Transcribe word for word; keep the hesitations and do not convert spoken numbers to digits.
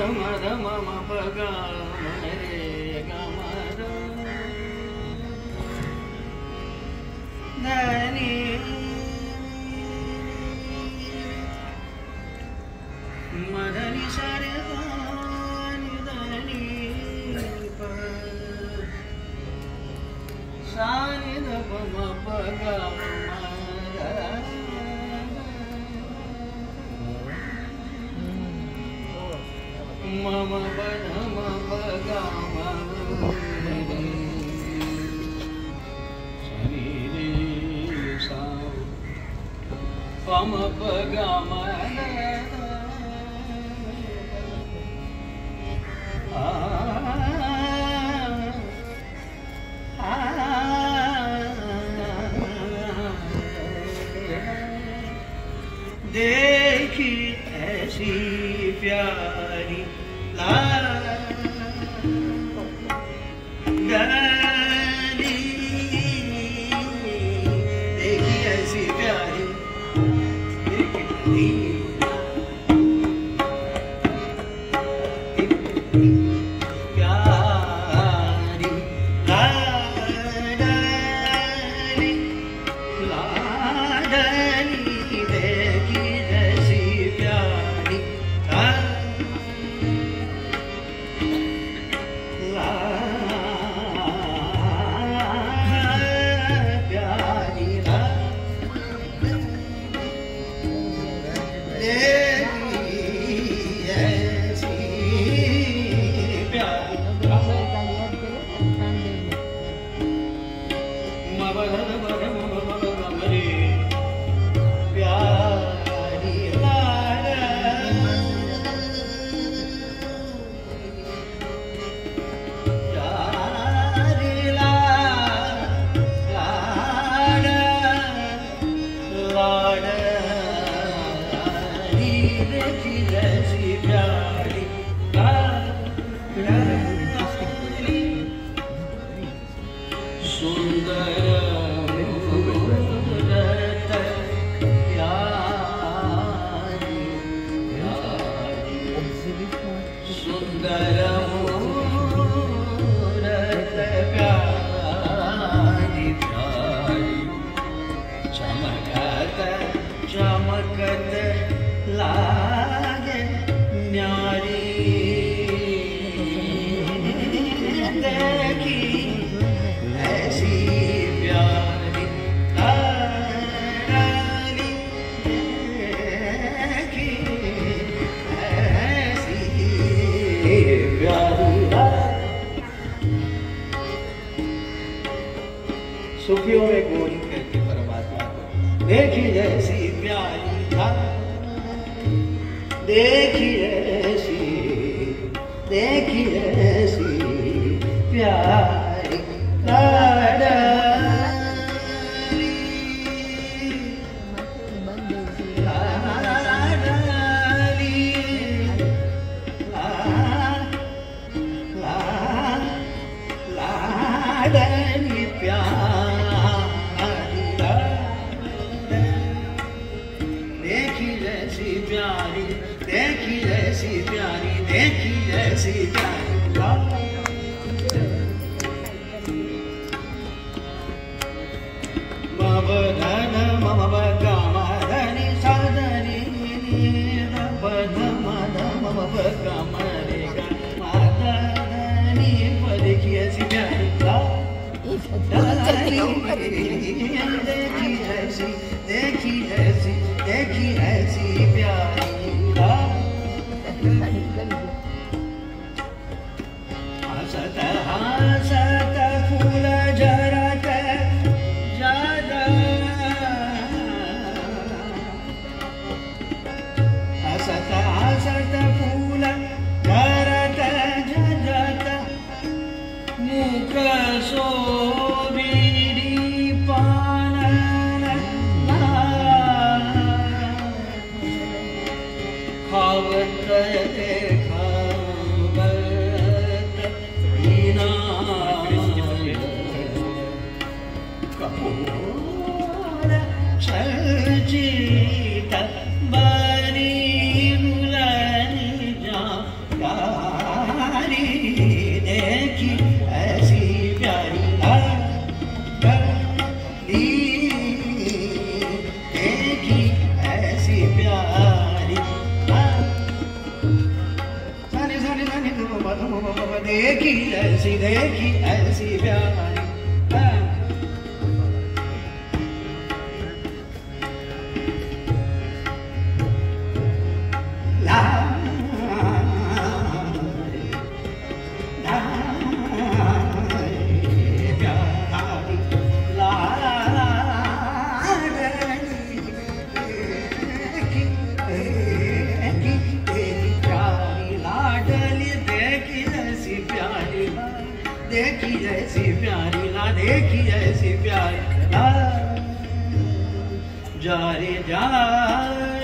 मद मम प ग म रे ग म द धनी मदनी सारे दानी धनी प सानी द प म प ग म मम पद मम ग म सनी रे सा पम प ग म आ देखी ऐसी प्यारी लाली, देखी ऐसी प्यारी प्यारी लाडली लाडली देखी ऐसी प्यारी सूफियों में गोरी कहते परमात्मा को, देखी जैसी प्यारी देखी ऐसी देखी ऐसी प्यारी लाडली लाडली लाडली प्यारी देखी जैसी प्यारी देखी जैसी प्यारी देखी जैसी प्यारी मम धन मम ग म धनि सा धनि नि प ध म ध मम प ग म रे ग म ध धनि प देखी ऐसी प्यारी देखी ऐसी देखी ऐसी देखी ऐसी प्यारी हसत हसत फूल झरत जद हसत हसत फूल झरत जद मुख सो जीत बनी बुलनी जा देखी जैसी देखी ऐसी प्यारी ला देखी जैसी प्यारी ला देखी जैसी प्यारी ला जा रे जा